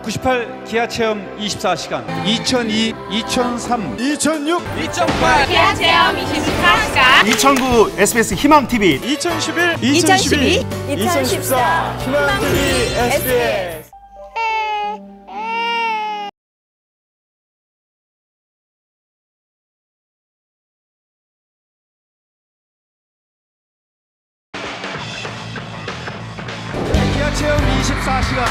98 기아 체험 24시간 2002, 2003, 2006, 2008 기아 체험 24시간 2009 SBS 희망TV 2011, 2012, 2014 희망TV SBS. 기아 체험 24시간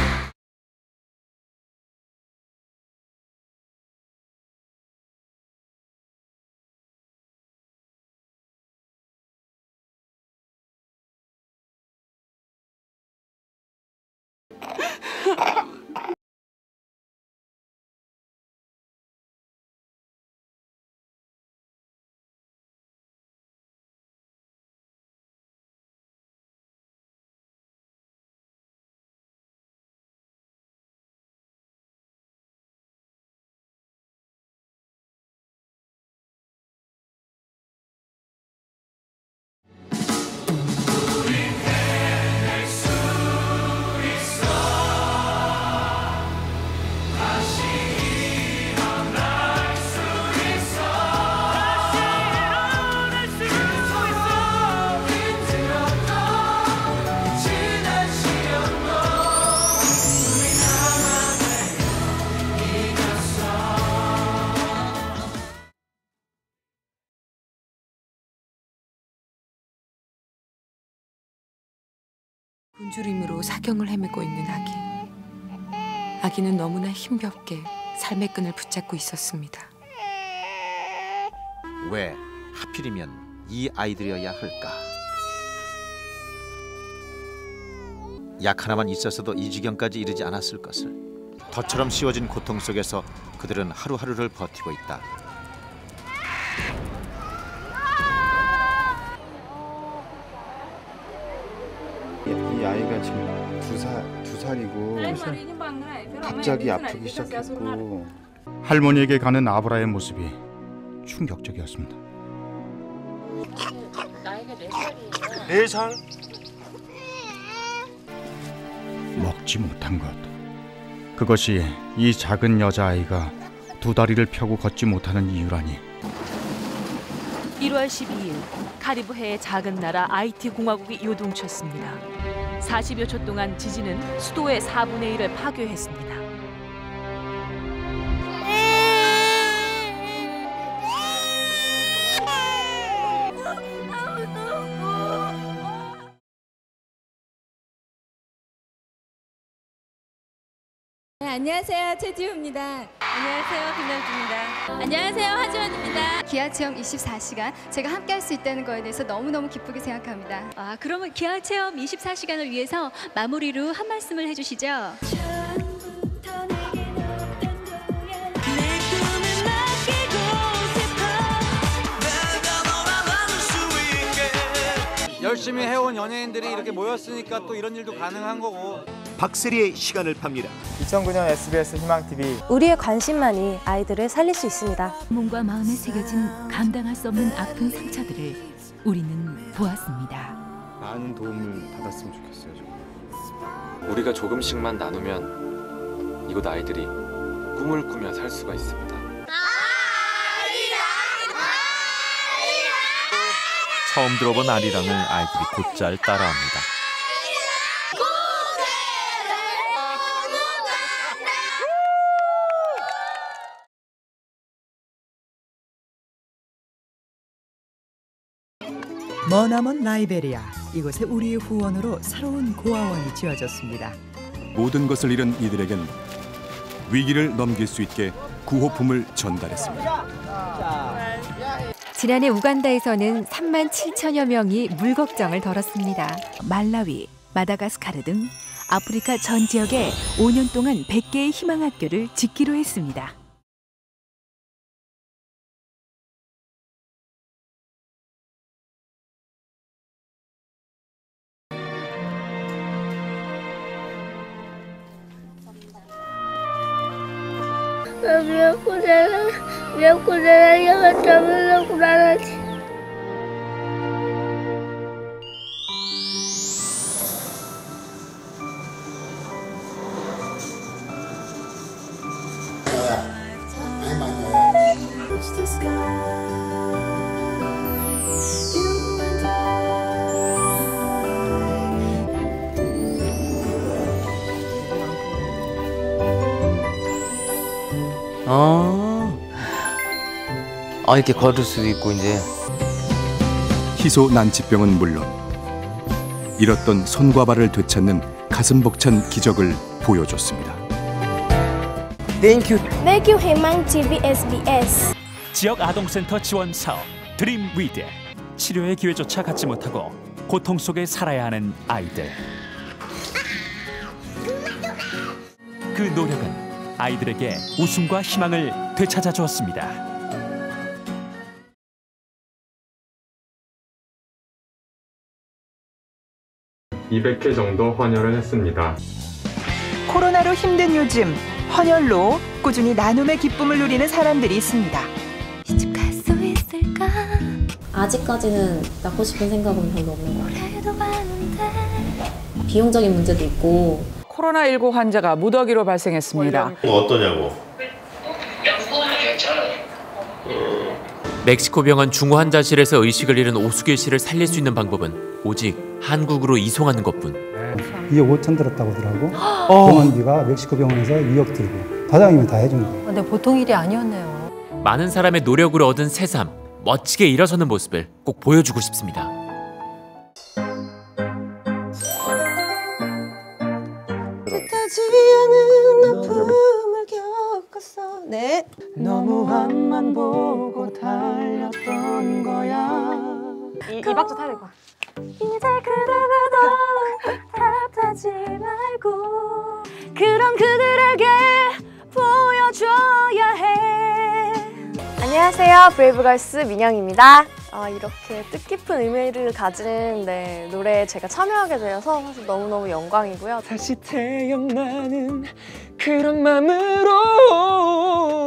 굶주림으로 사경을 헤매고 있는 아기. 아기는 너무나 힘겹게 삶의 끈을 붙잡고 있었습니다. 왜 하필이면 이 아이들이어야 할까? 약 하나만 있었어도 이 지경까지 이르지 않았을 것을. 덫처럼 씌워진 고통 속에서 그들은 하루하루를 버티고 있다. 이 아이가 지금 두 살이고 갑자기 아프기 시작했고 할머니에게 가는 아브라의 모습이 충격적이었습니다. 나이가 4살이에요. 4살? 먹지 못한 것. 그것이 이 작은 여자아이가 두 다리를 펴고 걷지 못하는 이유라니. 1월 12일 카리브해의 작은 나라 아이티 공화국이 요동쳤습니다. 40여 초 동안 지진은 수도의 4분의 1을 파괴했습니다. 네, 안녕하세요. 최지우입니다. 안녕하세요. 김남주입니다. 안녕하세요. 하지원입니다. 기아 체험 24시간 제가 함께 할 수 있다는 거에 대해서 너무너무 기쁘게 생각합니다. 그러면 기아 체험 24시간을 위해서 마무리로 한 말씀을 해주시죠. 열심히 해온 연예인들이 이렇게 모였으니까 또 이런 일도 가능한 거고. 박세리의 시간을 팝니다. 2009년 SBS 희망TV. 우리의 관심만이 아이들을 살릴 수 있습니다. 몸과 마음에 새겨진 감당할 수 없는 아픈 상처들을 우리는 보았습니다. 많은 도움을 받았으면 좋겠어요. 정말. 우리가 조금씩만 나누면 이곳 아이들이 꿈을 꾸며 살 수가 있습니다. 처음 들어본 아리랑을 아이들이 곧잘 따라합니다. 머나먼 라이베리아, 이곳에 우리의 후원으로 새로운 고아원이 지어졌습니다. 모든 것을 잃은 이들에겐 위기를 넘길 수 있게 구호품을 전달했습니다. 지난해 우간다에서는 3만 7천여 명이 물 걱정을 덜었습니다. 말라위, 마다가스카르 등 아프리카 전 지역에 5년 동안 100개의 희망학교를 짓기로 했습니다. 이렇게 걸을 수도 있고 이제. 희소 난치병은 물론 잃었던 손과 발을 되찾는 가슴 벅찬 기적을 보여줬습니다. 땡큐. 땡큐 희망TV SBS. 지역 아동센터 지원 사업 드림 위드. 치료의 기회조차 갖지 못하고 고통 속에 살아야 하는 아이들. 그 노력은 아이들에게 웃음과 희망을 되찾아 주었습니다. (200회) 정도 헌혈을 했습니다. 코로나로 힘든 요즘 헌혈로 꾸준히 나눔의 기쁨을 누리는 사람들이 있습니다. 시집 갈 수 있을까? 아직까지는 낳고 싶은 생각은 별로 없는 것 같아요. 비용적인 문제도 있고. 코로나19 환자가 무더기로 발생했습니다. 어떠냐고. 멕시코 병원 중호 환자실에서 의식을 잃은 오수길 씨를 살릴 수 있는 방법은 오직 한국으로 이송하는 것뿐. 2억 5천 들었다고 하더라고. 병원비가 멕시코 병원에서 2억 들고 과장님이 다 해준 거예요. 근데 보통 일이 아니었네요. 많은 사람의 노력으로 얻은 새삼, 멋지게 일어서는 모습을 꼭 보여주고 싶습니다. 뜻하지 않은 아픔을 겪었어. 네. 너무 앞만 보고 달렸던 거야. 이 박자 타야 될 거야. 이제 그러고도 탓하지 말고 그럼 그들에게 보여줘야 해. 안녕하세요. 브레이브걸스 민영입니다. 이렇게 뜻깊은 의미를 가진 노래에 제가 참여하게 되어서 사실 너무너무 영광이고요. 다시 태어나는 그런 맘으로